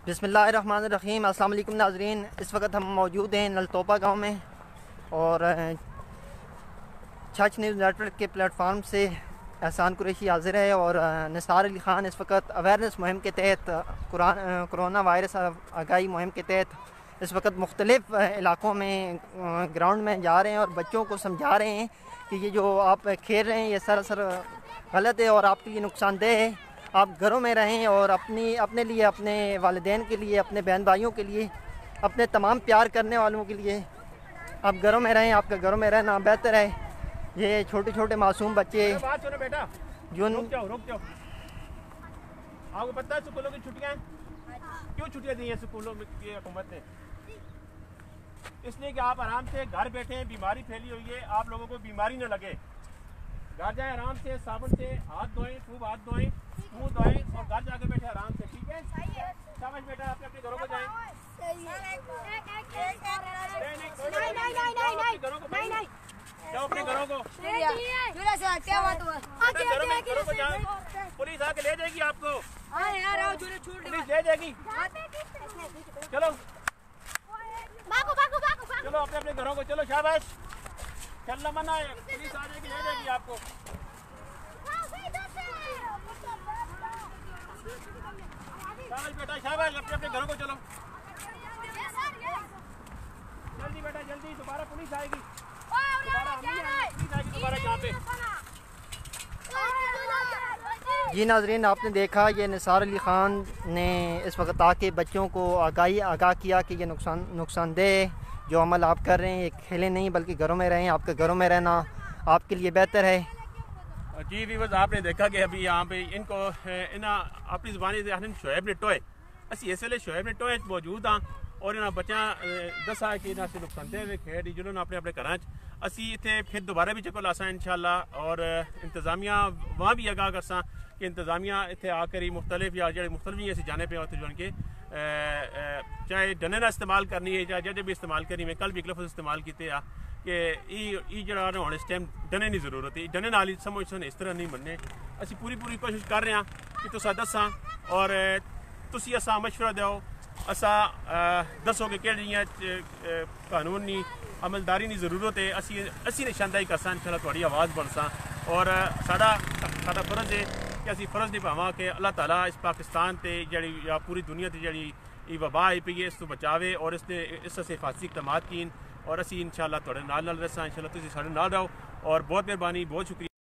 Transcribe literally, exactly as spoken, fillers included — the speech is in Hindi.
बिस्मिल्लाहिर्रहमानिर्रहीम। अस्सलाम वालेकुम नाज़रीन, इस वक्त हम मौजूद हैं नलतोपा गांव में और छछ न्यूज़ नेटवर्क के प्लेटफार्म से एहसान कुरैशी हाज़िर है और निसार अली ख़ान इस वक्त अवेयरनेस मुहिम के तहत कोरोना वायरस आगाही मुहिम के तहत इस वक्त मुख्तलिफ़ इलाक़ों में ग्राउंड में जा रहे हैं और बच्चों को समझा रहे हैं कि ये जो आप खेल रहे हैं ये सरासर गलत है और आपके लिए नुकसानदेह है। आप घरों में रहें और अपनी अपने लिए, अपने वालिदैन के लिए, अपने बहन भाइयों के लिए, अपने तमाम प्यार करने वालों के लिए आप घरों में रहें। आपका घरों में रहना बेहतर है। ये छोटे छोटे मासूम बच्चे बात सुनो बेटा, जो रुक जाओ रुक जाओ। आपको पता है स्कूलों की छुट्टियां क्यों छुट्टियां दी हैं स्कूलों में की हुकूमत ने? इसलिए कि आप आराम से घर बैठे हैं, बीमारी फैली हुई है, आप लोगों को बीमारी न लगे। घर जाए आराम से, साबुन से हाथ धोएं, खूब हाथ धोएं, मुंह धोएं और घर जाकर बैठे आराम से। ठीक है, शाबाश बेटा, आप अपने घरों को जाएं। जाओ अपने घरों को, घरों को जाओ। पुलिस आके ले जाएगी आपको, पुलिस ले जाएगी। चलो चलो अपने अपने घरों को चलो, शाबाश। चलना मना है, पुलिस आ जाएगी, ले जाएगी आपको। शाबाश बेटा, शाबाश, अपने अपने घरों को चलो। जल्दी बेटा जल्दी, दोबारा पुलिस आएगी, दोबारा हम नहीं आएंगे, पुलिस आएगी दोबारा यहाँ पे। जी नाजरीन, आपने देखा ये निसार अली ख़ान ने इस वक्त आके बच्चों को आगाही आगाह किया कि ये नुकसान नुकसानदेह जो अमल आप कर रहे हैं ये खेलें नहीं बल्कि घरों में रहें। आपके घरों में रहना आपके लिए बेहतर है। जी व्यूअर्स, आपने देखा कि अभी यहाँ पे इनको इन्हें अपनी ज़ुबानी से शोएब ने टोए, असी इस वे शोएब ने टोए मौजूद हाँ और इन्हें बच्चा दसा कि इन्हें से नुकसानदेह खेड जिन्होंने अपने अपने घर असी इतने फिर दोबारा भी चको लासा इंशाल्लाह और इंतजामिया वहाँ भी आगाह करसा कि इंतजामिया इतने आकर ही मुख्तलिफ या जो मुख्तलिफ ही असी जाने पे होते जो के चाहे डने ना इस्तेमाल करनी है चाहे जब भी इस्तेमाल करनी है। कल भी एक लफ्ज़ इस्तेमाल किए आ कि जरा हम इस टाइम डने की जरूरत है, डने नाल समझ सन इस तरह नहीं बनने। असी पूरी पूरी कोशिश कर रहे हैं कि तुसा दसा और तुसी असा मशवरा दो, असा दसो कि केड़ियां कानूनी अमलदारी की जरूरत है। असी असी निशानदाही करसा इंशाल्लाह तुहाडी आवाज़ बनसा और साडा साडा फर्ज है कि असी फर्ज निभावां कि अल्लाह ताला इस पाकिस्तान ते जड़ी या पूरी दुनिया ते जड़ी ये वबा आई पई है इस तो बचावे और इसने इस से हिफाजती इक़दामात कीन और असी इंशाल्लाह तुहाडे नाल नाल रहां। इंशाल्लाह तुसीं साडे नाल रहो और बहुत मेहरबानी, बहुत शुक्रिया।